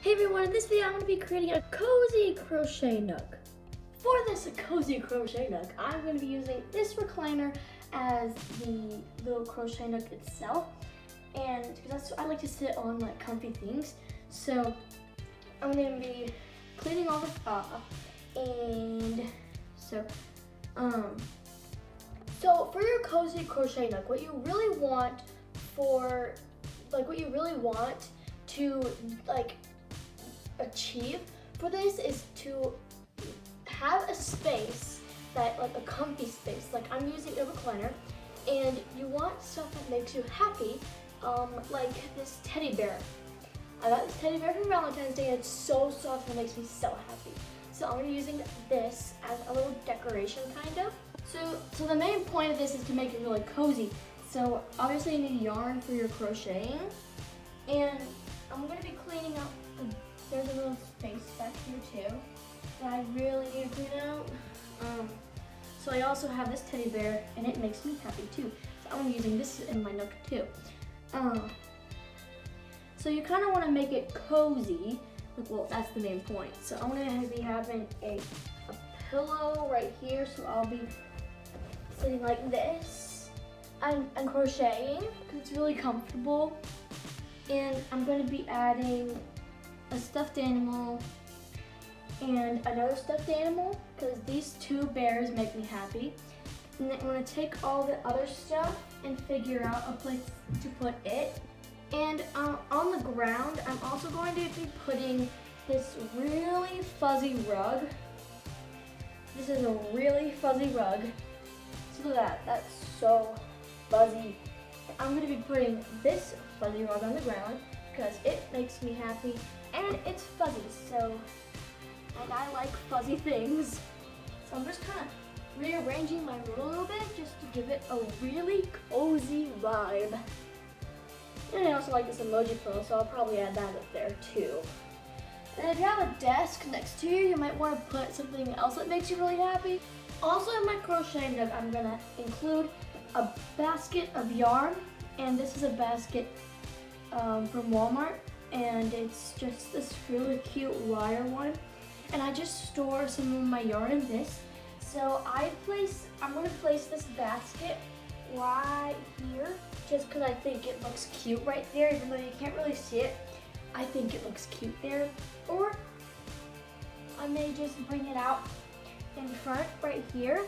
Hey everyone, in this video I'm going to be creating a cozy crochet nook. For this cozy crochet nook, I'm going to be using this recliner as the little crochet nook itself. And because I like to sit on like comfy things. So I'm going to be cleaning all this off. And so for your cozy crochet nook, what you really want to achieve for this is to have a space that, like a comfy space, like I'm using a recliner, and you want stuff that makes you happy, like this teddy bear. I got this teddy bear for Valentine's Day and it's so soft and it makes me so happy. So I'm gonna be using this as a little decoration kind of. So the main point of this is to make it really cozy. So obviously you need yarn for your crocheting, and I'm gonna be cleaning up there's a little space back here too that I really need to clean out. So I also have this teddy bear and it makes me happy too. So I'm using this in my nook too. So you kind of want to make it cozy. Well, that's the main point. So I'm going to be having a pillow right here. So I'll be sitting like this and crocheting because it's really comfortable. And I'm going to be adding a stuffed animal and another stuffed animal because these two bears make me happy. And then I'm going to take all the other stuff and figure out a place to put it. And on the ground, I'm also going to be putting this really fuzzy rug. This is a really fuzzy rug. So look at that, that's so fuzzy. I'm going to be putting this fuzzy rug on the ground because it makes me happy and it's fuzzy, and I like fuzzy things. So I'm just kind of rearranging my room a little bit just to give it a really cozy vibe. And I also like this emoji pillow, so I'll probably add that up there too. And if you have a desk next to you, you might want to put something else that makes you really happy. Also in my crochet nook, I'm gonna include a basket of yarn, and this is a basket from Walmart, and it's just this really cute wire one. And I just store some of my yarn in this. So I'm gonna place this basket right here, just because I think it looks cute right there, even though you can't really see it. I think it looks cute there. Or I may just bring it out in front right here.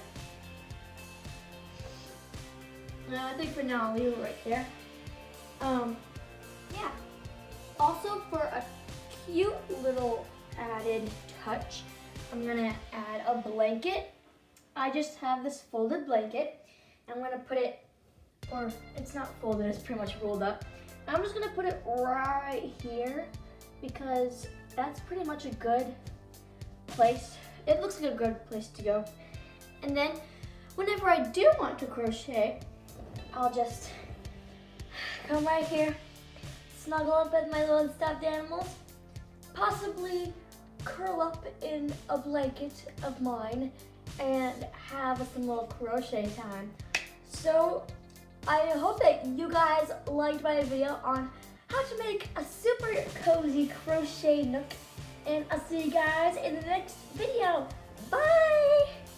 No, I think for now I'll leave it right there. Yeah. Also, for a cute little added touch, I'm gonna add a blanket. I just have this folded blanket. I'm gonna put it, or it's not folded, it's pretty much rolled up. I'm just gonna put it right here because that's pretty much a good place. It looks like a good place to go. And then whenever I do want to crochet, I'll just come right here, snuggle up with my little stuffed animals, possibly curl up in a blanket of mine and have some little crochet time. So I hope that you guys liked my video on how to make a super cozy crochet nook, and I'll see you guys in the next video. Bye!